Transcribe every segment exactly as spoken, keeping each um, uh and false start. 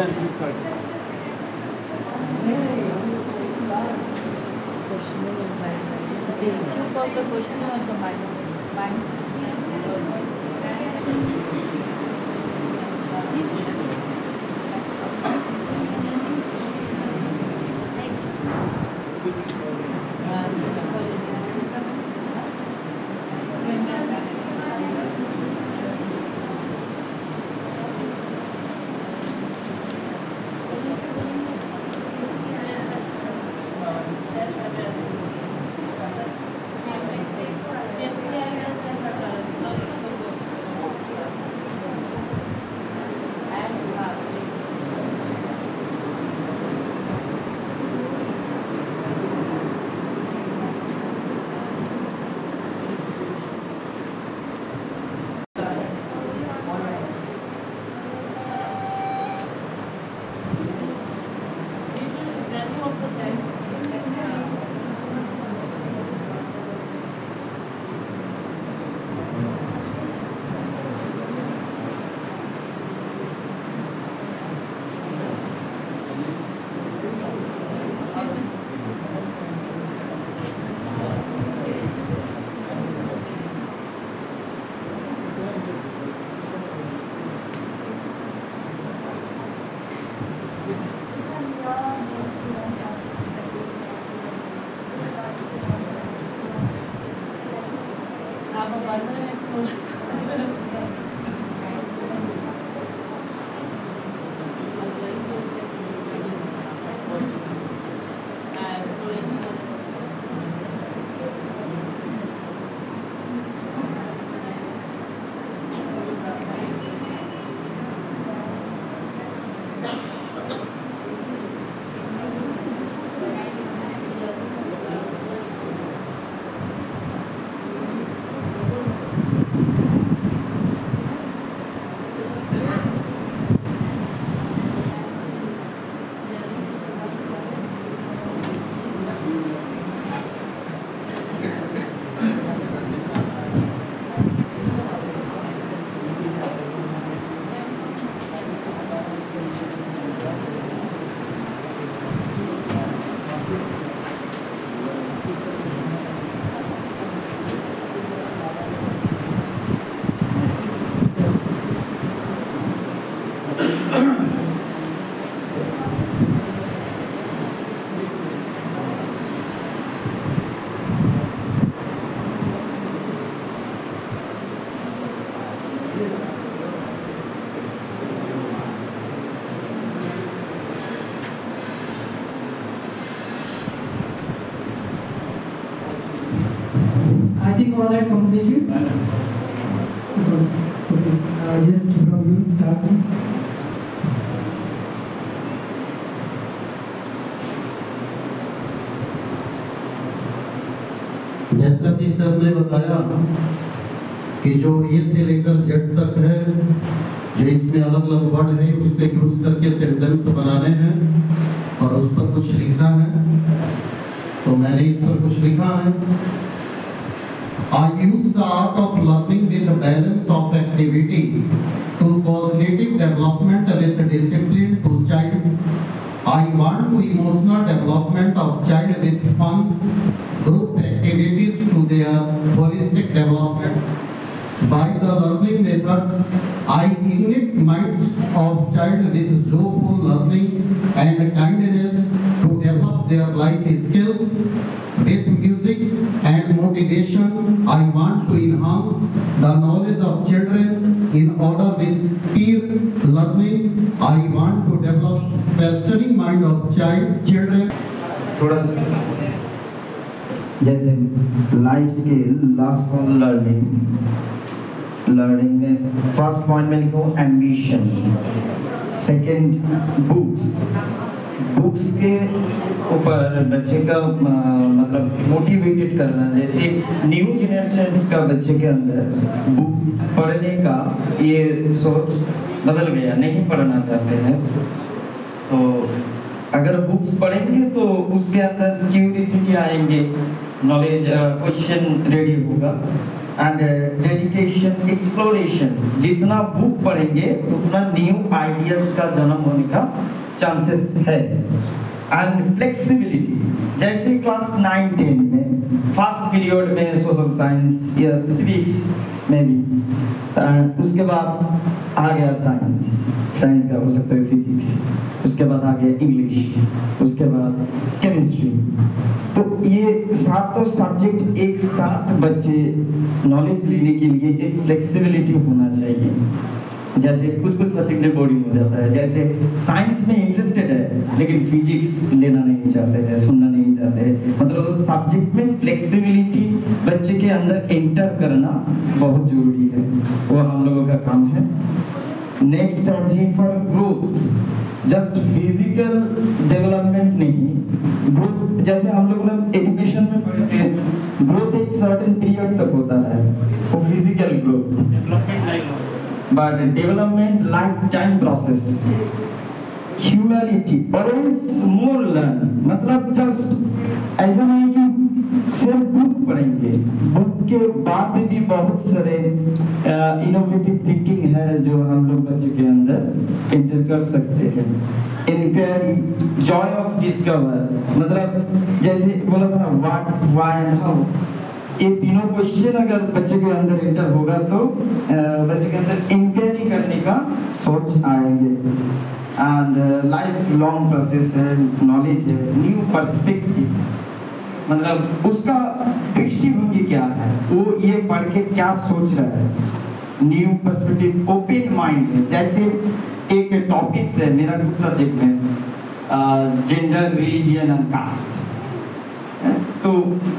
पहला एनालिसिस कर the question of the minds. I think all are completed. Okay. Okay. Uh, just from you starting. जैसा कि sir ने बताया कि जो ए से लेकर जेड तक है, जो इसमें अलग अलग वर्ड है उसको यूज करके सेंटेंस बनाने हैं और उस पर कुछ लिखना है। तो मैंने इस पर कुछ लिखा है। I use the art of learning with a balance of activity to cognitive development with discipline to child. I want to emotional development of child with fun, group activities to their holistic development. By the learning methods, I ignite minds of child with joyful learning and kindness to develop their life skills. With music and motivation, I want to enhance the knowledge of children in order with peer learning. I want to develop questioning mind of child children. थोड़ा सा जैसे life skill, love for learning, learning में first point में लिखो ambition, second books, books के ऊपर बच्चे का मतलब मोटिवेटेड करना। जैसे न्यू जनरेशन का बच्चे के अंदर बुक पढ़ने का ये सोच बदल गया, नहीं पढ़ना चाहते हैं। तो अगर बुक्स पढ़ेंगे तो उसके अंदर क्यूरियोसिटी आएंगे, नॉलेज क्वेश्चन रेडी होगा। And dedication, exploration. जितना बुक पढ़ेंगे उतना न्यू आइडियाज का जन्म होने का चांसेस है। एंड फ्लेक्सिबिलिटी, जैसे क्लास नाइन टेन में फर्स्ट पीरियड में सोशल साइंस या सिविक्स में भी, उसके बाद आ गया साइंस, साइंस का हो सकता है फिजिक्स, उसके बाद आ गया इंग्लिश, उसके बाद केमिस्ट्री। तो ये सातों सब्जेक्ट एक साथ बच्चे नॉलेज लेने के लिए एक फ्लेक्सिबिलिटी होना चाहिए। जैसे कुछ कुछ सब्जेक्ट बोरिंग हो जाता है, जैसे साइंस में इंटरेस्टेड है लेकिन फिजिक्स लेना नहीं चाहते हैं, सुनना नहीं चाहते हैं, मतलब सब्जेक्ट में फ्लेक्सिबिलिटी बच्चे के अंदर एंटर करना बहुत जरूरी है, वो हम लोगों का काम है। नेक्स्ट है G for growth, just physical development नहीं, ग्रोथ जैसे हम लोग ना एजुकेशन में पढ़ते हैं, ग्रोथ एक सर्टेन पीरियड तक होता है, वो फिजिकल ग्रोथ, डेवलपमेंट नहीं, but development lifetime process, humility, always more learn, मतलब just ऐसा नहीं कि सिर्फ बुक पढ़ेंगे, बुक के बाद भी बहुत सारे इनोवेटिव थिंकिंग है जो हम लोग बच्चे के अंदर एंटर कर सकते हैं। इंक्वायरी, जॉय ऑफ डिस्कवर, मतलब जैसे बोला था ना व्हाट, व्हाई एंड हाउ, ये तीनों क्वेश्चन अगर बच्चे के अंदर एंटर होगा तो बच्चे के अंदर इंक्वायरी करने का सोच आएंगे। एंड लाइफ लॉन्ग प्रोसेस है, नॉलेज है, न्यू पर्सपेक्टिव, मतलब उसका दृष्टिभंगी क्या है, वो ये पढ़ के क्या सोच रहा है, न्यू पर्सपेक्टिव, ओपन माइंड है। जैसे एक टॉपिक्स है मेरा कुछ सब्जेक्ट में, जेंडर, रिलीजियन एंड कास्ट, तो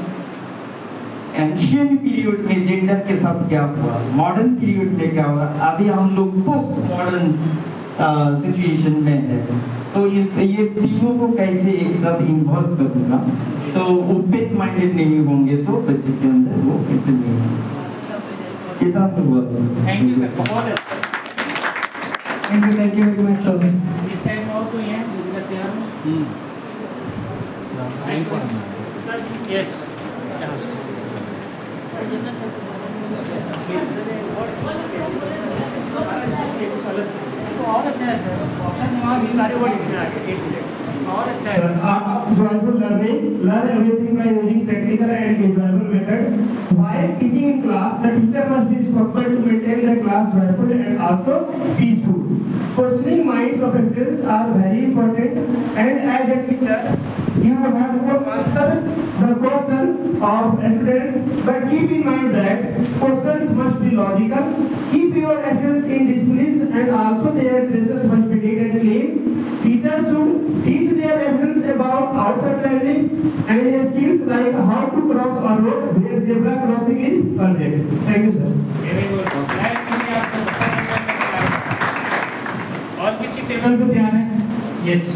एंशियंट पीरियड में जेंडर के साथ क्या हुआ, मॉडर्न पीरियड में क्या हुआ, अभी हम लोग पोस्ट मॉडर्न सिचुएशन में है, तो इस ये तीनों को कैसे एक साथ इन्वॉल्व करूँगा, तो ओपन माइंडेड नहीं होंगे तो बच्चे के अंदर वो एंटर नहीं होगा। इतना तो हुआ। थैंक यू सर, बहुत अच्छा। Thank you, thank you very much sir. इस साइड में और कोई है जो तैयार हो? Hmm thank you sir. Yes और अच्छा है सर, दिमाग सारे वर्ड इसमें आ गए, और अच्छा है सर। आप joyful learning, learn everything by using practical and enjoyable method. While teaching in class, the teacher must be responsible to maintain the class joyful and also peaceful. Questioning minds of students are very important, and as a teacher, you have to answer the questions of students, but keep in mind that questions must be logical. Keep your students in disciplines, and also their dresses must be neat and clean. Teachers should teach their students about outside learning and skills like how to cross a road where zebra crossing is urgent. Thank you, sir. Very good. Live के लिए आपको बताना पड़ सकता है। और किसी table पे ध्यान है? यस,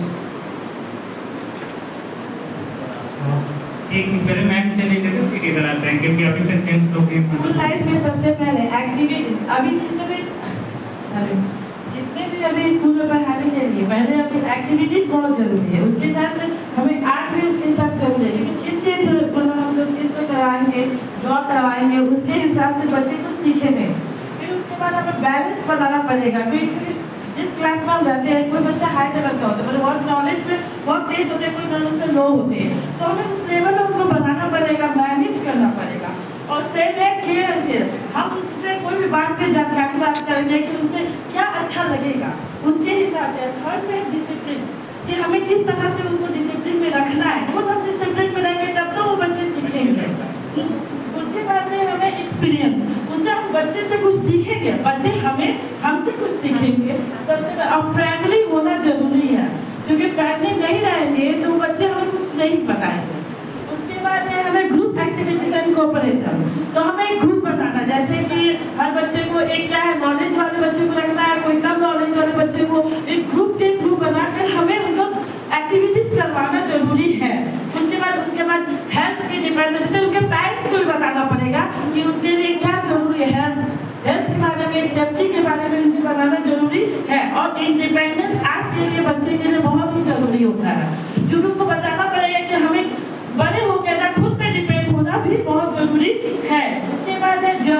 एक पहले मैम से लेकर के फिर इधर आते हैं क्योंकि अभी तक जेंट्स लोग भी स्कूल लाइफ में सबसे पहले एक्टिविटीज, अभी जितने भी अरे जितने भी अभी स्कूल में पढ़ाने के लिए पहले अभी एक्टिविटीज बहुत जरूरी है, उसके साथ में हमें आर्ट भी उसके साथ जरूरी है, क्योंकि चित्र मतलब हम लोग चित्र करवाएंगे, ड्रॉ करवाएंगे, उसके हिसाब से बच्चे कुछ सीखेंगे। फिर उसके बाद हमें बैलेंस बनाना पड़ेगा, क्योंकि जिस क्लास में हम रहते हैं कोई बच्चा हाई लेवल का होता है, मतलब बहुत नॉलेज में बहुत तेज होते हैं, कोई नॉलेज में लो होते हैं, तो हमें उस लेवल में उनको बनाना पड़ेगा, मैनेज करना पड़ेगा। और सेम है केयर से हम उससे कोई भी बात की जानकारी प्राप्त करेंगे कि उसे क्या अच्छा लगेगा, उसके हिसाब से। थर्ड में डिसिप्लिन, कि हमें किस तरह से उनको डिसिप्लिन में रखना है, खुद हम डिसिप्लिन में रहेंगे तब तो वो बच्चे सीखेंगे। उसके बाद से हमें एक्सपीरियंस, उससे हम बच्चे से कुछ सीखेंगे, बच्चे हमें हमसे कुछ सीखेंगे। सबसे अब फ्रेंडली होना जरूरी है, क्योंकि फ्रेंडली नहीं रहेंगे तो बच्चे हमें कुछ नहीं बताएंगे। उसके बाद है हमें ग्रुप एक्टिविटीज एंड कोऑपरेटर, तो हमें एक ग्रुप बनाना, जैसे कि हर बच्चे को एक क्या है नॉलेज वाले बच्चे को रखना है, कोई कम नॉलेज वाले बच्चे को एक ग्रुप के थ्रू बनाकर हमें उनको एक्टिविटीज करवाना जरूरी है। उसके बाद उनके बाद हेल्थ के डिपेंडेंस से उनके पेरेंट्स को भी बताना पड़ेगा कि उनके लिए क्या जरूरी है, हेल्थ के बारे में, सेफ्टी के बारे में उनको बताना जरूरी है। और इंडिपेंडेंस आज के लिए बच्चे के लिए बहुत ही जरूरी होता है, क्योंकि उनको बताना पड़ेगा कि हमें बड़े होकर ना खुद पे डिपेंड होना भी बहुत जरूरी है। उसके बाद है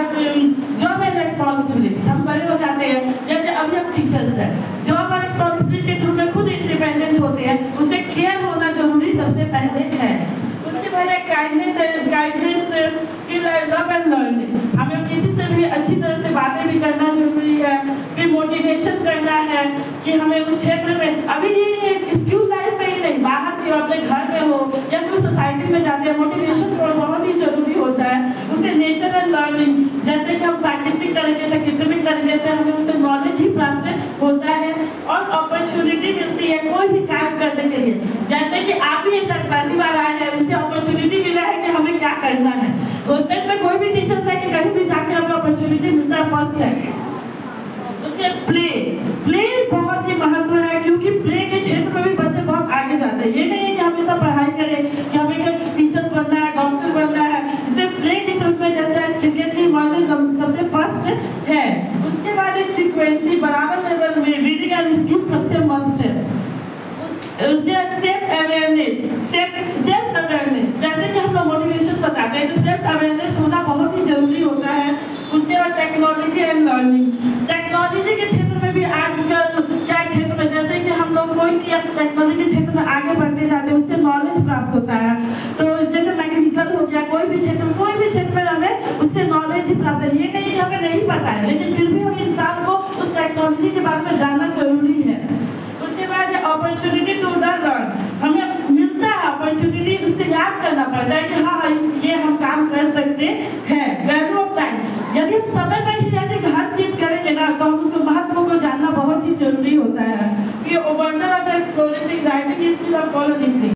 अच्छी तरह से बातें भी करना जरूरी है, फिर मोटिवेशन करना है कि हमें उस क्षेत्र में अभी ये स्कूल लाइफ में ही नहीं, बाहर भी अपने घर में हो या कोई सोसाइटी में जाते हैं, मोटिवेशन बहुत ही जरूरी होता है। उससे नेचुरल लर्निंग, जैसे कि हम प्राकृतिक तरीके से कृत्रिम तरीके से हमें उससे नॉलेज ही प्राप्त होता है और अपॉर्चुनिटी मिलती है कोई भी काम करने के लिए। जैसे कि आप ही सर पहली बार आए हैं, उससे अपॉर्चुनिटी मिला है कि हमें क्या करना है। उस में कोई भी टीचर है कि कहीं भी जाके हमें अपॉर्चुनिटी मिलता है फर्स्ट है। उसके प्ले प्ले बहुत ही महत्व है, क्योंकि प्ले के क्षेत्र में भी बच्चे बहुत आगे जाते हैं। ये नहीं है कि हमेशा पढ़ाई करें कि हमें टीचर्स बनना है, डॉक्टर बनना है। इससे प्ले के क्षेत्र में जैसे आज क्रिकेट की मॉडल सबसे फर्स्ट है, उसके बाद इस फ्रीक्वेंसी बराबर लेवल में रीडिंग एंड स्किल सबसे मस्ट है। उसके बाद self awareness, self self awareness, जैसे कि हम लोग मोटिवेशन बताते हैं तो सेल्फ अवेयरनेस होना बहुत ही जरूरी होता है। उसके बाद टेक्नोलॉजी एंड लर्निंग, टेक्नोलॉजी के क्षेत्र में भी आजकल क्या क्षेत्र में जैसे कि हम लोग कोई भी टेक्नोलॉजी के क्षेत्र में आगे बढ़ते जाते हैं, उससे नॉलेज प्राप्त होता है। तो जैसे मैकेनिकल हो गया, कोई भी क्षेत्र कोई भी क्षेत्र में हमें उससे नॉलेज ही प्राप्त है। ये नहीं कि हमें नहीं पता है, लेकिन फिर भी हम इंसान को उस टेक्नोलॉजी के बारे में जानना जरूरी है। उसके बाद अपॉर्चुनिटी टू लर्न, हमें मिलता है अपॉर्चुनिटी, उससे याद करना पड़ता है कि हाँ ये हम काम कर सकते हैं। वैल्यू ऑफ टाइम, यदि हम समय पर ही रहते कि हर चीज करेंगे ना तो हम उसके महत्व को जानना बहुत ही जरूरी होता है। ये overall of exploration writing skill और follow this thing.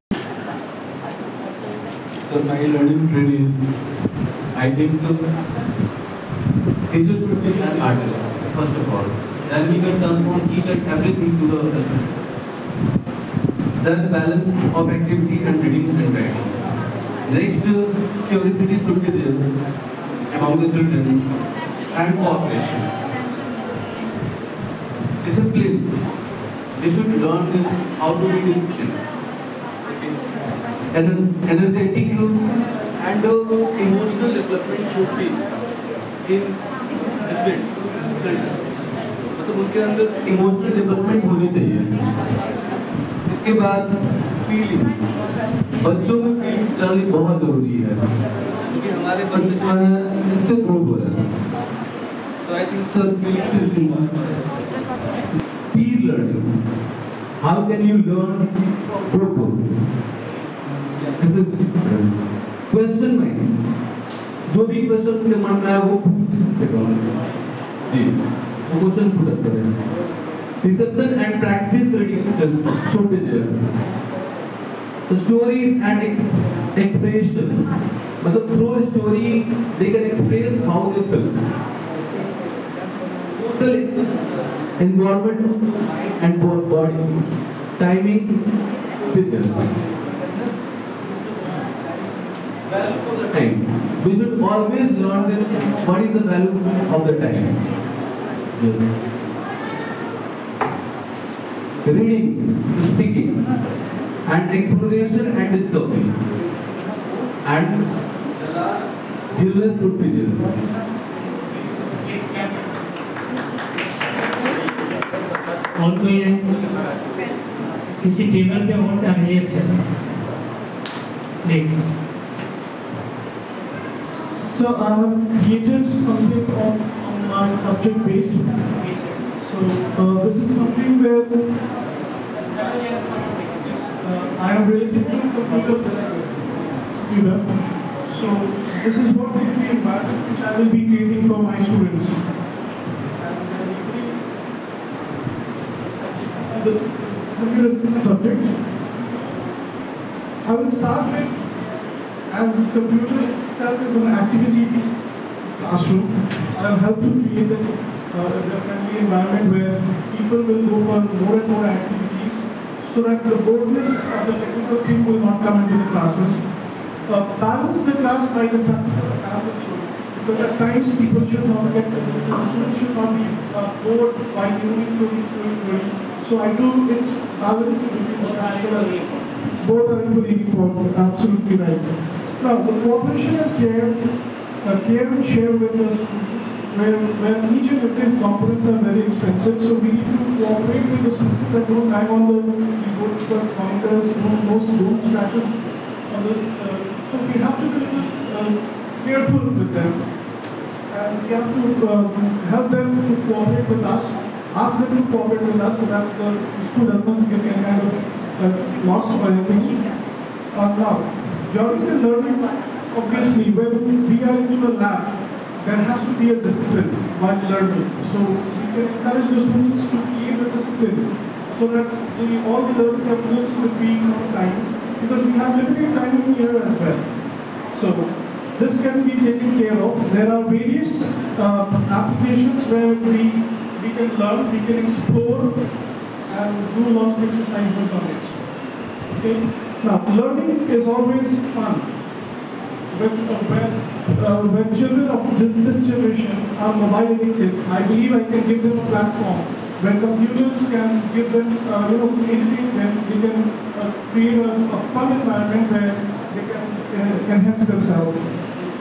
So my learning trend is, I think teachers should be an artist first of all. Then we can transform each and everything to the student. Then balance of activity and reading and writing. Next, curiosity should be there among the children and cooperation. Discipline. They should learn how to be disciplined. Ener energetic and uh, emotional development should be in students. मतलब उनके अंदर emotional development होनी चाहिए। इसके बाद feelings, बच्चों में feelings डालनी बहुत जरूरी है, क्योंकि हमारे बच्चे जो है इससे ग्रोथ हो रहा है। So I think sir feelings is important. Peer learning, how can you learn from group? Question mind, जो भी क्वेश्चन उनके मन में आया वो जी वो क्वेश्चन पुट अप करें। Reception and practice reading skills should be there. The stories and expression, मतलब through story they can express how they feel. Total environment and body timing with there. Value for the time. We should always learn that what is the value of the time. Yes. Reading, speaking, and exploration and discovery. And the last, children should be there. और कोई है किसी table पे और क्या है? Sir please. So I have created something on, on my subject based. So uh, this is something where uh, I am related to the field of computer. So this is what will be environment which I will be creating for my students. The computer subject, I will start with, as computer itself is an activity-based classroom, I have helped to create a, uh, a friendly environment where people will go for more and more activities, so that the boredness of the technical thing will not come into the classes. Uh, balance the class by the practical balance, because at times people should not get, the students should not be uh, bored by moving through it, through it, through it. So I do it balance between the practical and both are equally important, absolutely right. Now, the cooperation and care, uh, care and share with the students, where, where each and every components are very expensive, so we need to cooperate with the students that don't hang on the keyboard because pointers, no, no stone scratches. On the, uh, so we have to be uh, careful with them. and we have to uh, help them to cooperate with us, ask them to cooperate with us so that the school does not get any kind of uh, loss or anything. Uh, now, during the learning, obviously, when we are into a lab, there has to be a discipline while learning. So we can encourage the students to create a discipline so that the, all the learning problems will be on time, because we have limited time in here as well. So this can be taken care of. There are various uh, applications where we, we can learn, we can explore and do a lot of exercises on it. Okay? Now, learning is always fun. When, uh, when, uh, when children of this generation are mobile addicted, I believe I can give them a platform where computers can give them, uh, you know, educate them, they can uh, create a, a fun environment where they can uh, enhance themselves.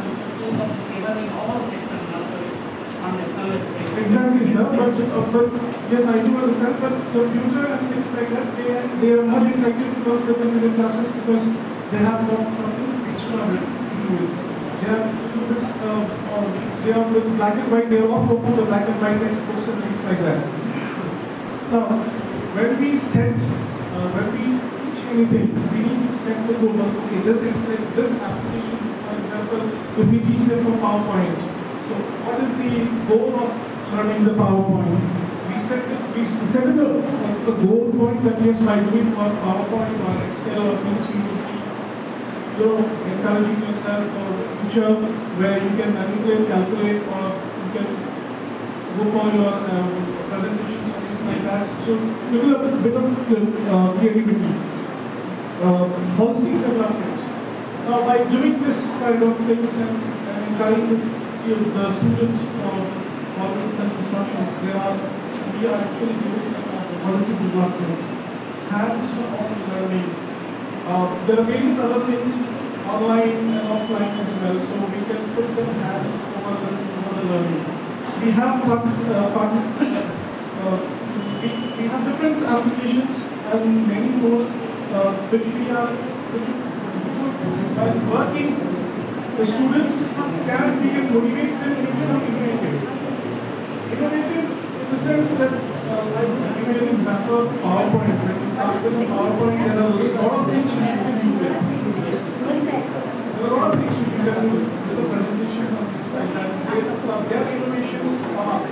Exactly, sir. But, uh, but yes, I do understand. But computer and things like that, they, they are not excited to go to the classes because they have got something extra with it. They are, uh, uh, they are with black and white. They are off of the black and white textbooks and things like that. Now, when we set, uh, when we teach anything, we need to set the goal. Okay, this explain this application. For example, if we teach them from PowerPoint, so what is the goal of learning the PowerPoint? We set it, we set it a, a goal point that yes, by doing for PowerPoint or Excel or things, you will be, you know, encouraging yourself for the future where you can manipulate, calculate, or you can go for your um, presentations or things like that. So give a bit of uh, creativity, uh, holistic development. Now, by doing this kind of things and, and encouraging the, the students for following some instructions, they are, we are actually doing uh, holistic development, hands-on learning. Uh, there are various other things, online and offline as well, so we can put them hand over the, over the learning. We have parts, uh, parts, uh, we, we have different applications and many more uh, which we are which, by working, the students can we can motivate them to become innovative. Innovative in the sense that, uh, I will give you an example of PowerPoint. When we start with PowerPoint, there are a lot of things which you can do with. There are a lot of things which you can do with the presentations and things like that. Their, uh, their innovations are.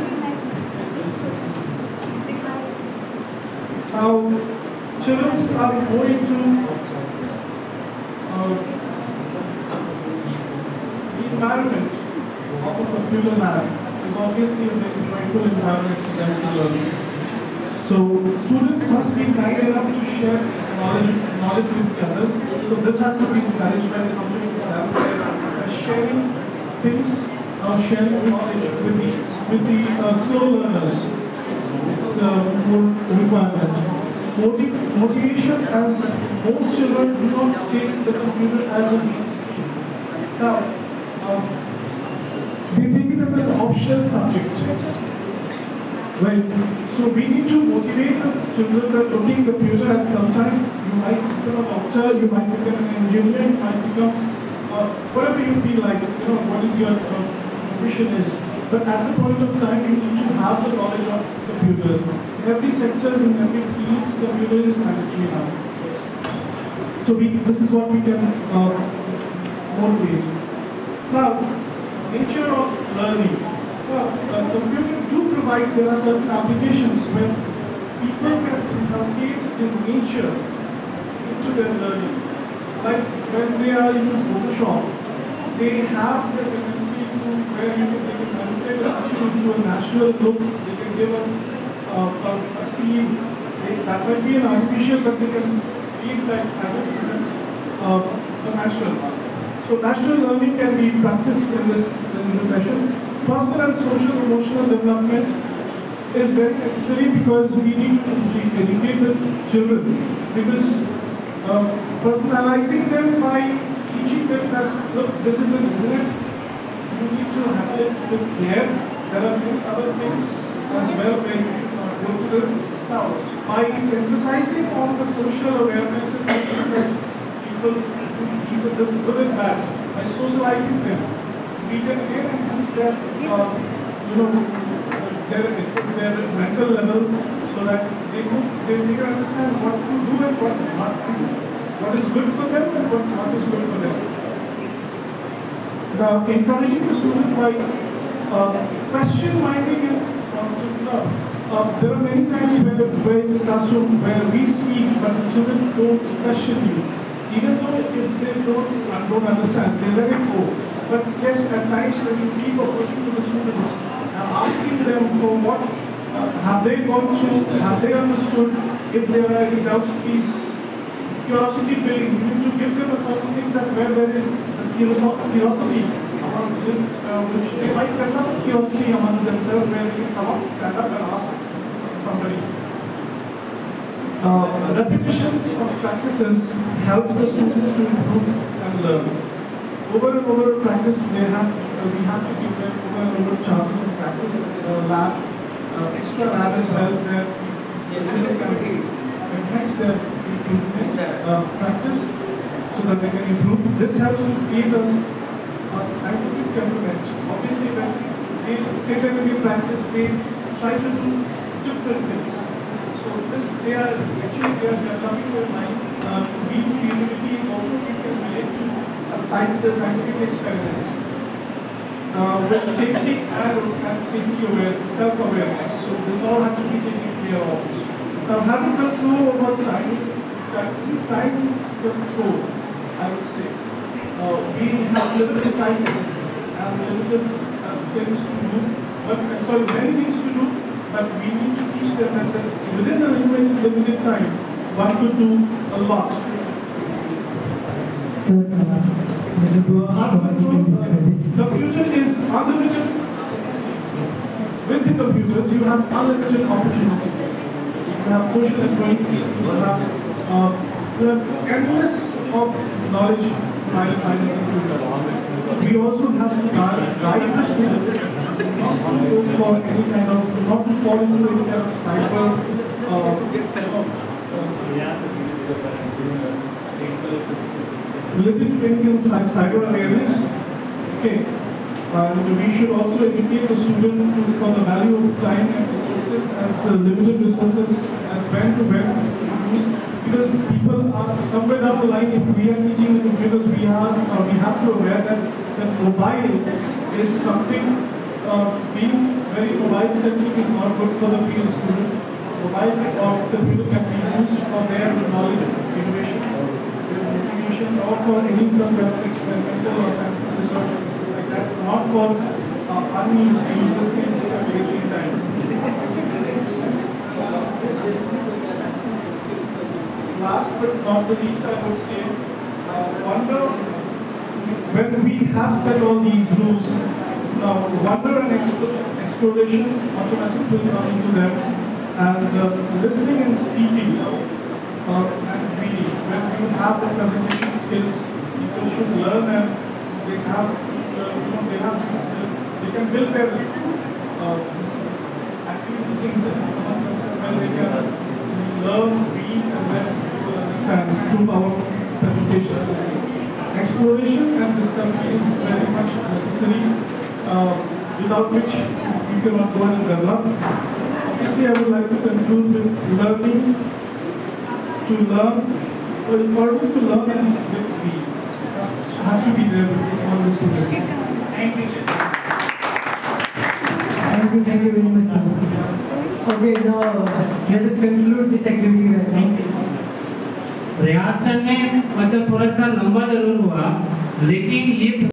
Now, children are going to Uh, the environment of a computer lab is obviously a very joyful environment for them to learn. So students must be kind enough to share knowledge, knowledge with others. So this has to be encouraged by the company itself. By sharing things, uh, sharing knowledge with the with the uh, slow learners. It's it's uh, more requirement. Motiv motivation, as most children do not take the computer as a mainstream. Now, um, they take it as an optional subject. Right? So we need to motivate the children that looking computer at some time you might become a doctor, you might become an engineer, you might become uh, whatever you feel like, you know, what is your uh, ambition is. But at the point of time, you need to have the knowledge of computers. In every sector, in every field, computer is mandatory now. So we, this is what we can uh, motivate. Now, nature of learning. Well, uh, computer do provide, there are certain applications where people can inculcate in nature into their learning. Like when they are into Photoshop, they have the tendency to where you can, they can manipulate the picture into a natural look. They can give a, uh, a, a scene. They, that might be an artificial, but they can treat that as a, uh, a natural one. So natural learning can be practiced in this in this session. Personal and social emotional development is very necessary because we need to educate the children. Because uh, personalizing them by teaching them that, look, this is an internet, you need to handle it with care. There are many other things as well where you should not go to this. Now, by emphasizing on the social awarenesses of things that people do, these are this good and bad, by socializing them, we can again enhance their, uh, you know, their, their mental level, so that they, could, they, they can understand what to do and what not to do, what is good for them and what not is good for them. Now, encouraging the student by uh, question minding and positive love. Uh, there are many times where, where in the classroom where we speak but the children don't question you. Even though if they don't, uh, don't understand, they let it go. But yes, at times when you keep approaching to the students and asking them for what uh, have they gone through, have they understood, if there are any doubts, please, curiosity building. You need to give them a certain thing that where there is curiosity, among them, uh, which they might develop curiosity among themselves, where they can come up, stand up and ask somebody. Uh, repetitions of practices helps the students to improve and learn. Over and over practice, they have, uh, we have to give them over and over chances of practice, uh, lab, uh, extra lab as well, where we can enhance their improvement, uh, practice so that they can improve. This helps to create a, a scientific temperament. Obviously, when they say they will practice, they try to do different things. So this, they are actually they are developing their mind. Uh, we creativity also we can relate to a science, the scientific experiment. Uh, with safety and, and safety awareness, self-awareness. So this all has to be taken care of. Now having control over time, time control, I would say. Uh, we have limited time and limited uh, things to do, but uh, sorry, many things to do, but we need to teach them that, that within a limited, limited time, one could do a lot. Sir, the future is unlimited. With the computers, you have unlimited opportunities. You have social employees, you have, uh, you have endless of knowledge while finding the computer. We also have to guide the student not to go for any kind of, not to fall into any kind of cyber, uh, related to any kind of cyber awareness. Okay. And we should also educate the student to, for the value of time and resources as the limited resources, as when to when to use. Because people are somewhere down the line, if we are teaching the computers, we are uh, we have to aware that that mobile is something. Uh, being very mobile centric is not good for the field student. Mobile or computer can be used for their knowledge, innovation, investigation, or for any kind of experimental or scientific research. Not for uh, unused, useless things for wasting time. Last but not the least, I would say, uh, wonder, when we have set all these rules, uh, wonder and exp exploration automatically will come into them, and uh, listening and speaking uh, and reading. When you have the presentation skills, people should learn and they have They, have, they can build their uh, activities among themselves where they can learn, read, and then understand through our presentations. Exploration and discovery is very much necessary, uh, without which you cannot go and develop. Obviously, I would like to conclude with learning to learn, or in order to learn that is with Z. Has to be there with all the students. Thank you. Thank you, thank you very much, sir. Okay, now let us conclude this activity. Thank you. प्रयास ने मतलब थोड़ा सा लंबा जरूर हुआ, लेकिन ये